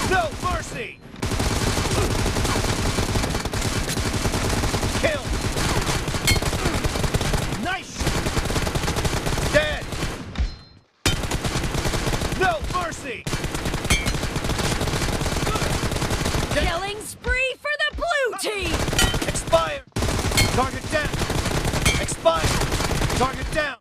No mercy! Kill! Nice! Dead! No mercy! Killing spree for the blue team! Expire! Target down! Expire! Target down!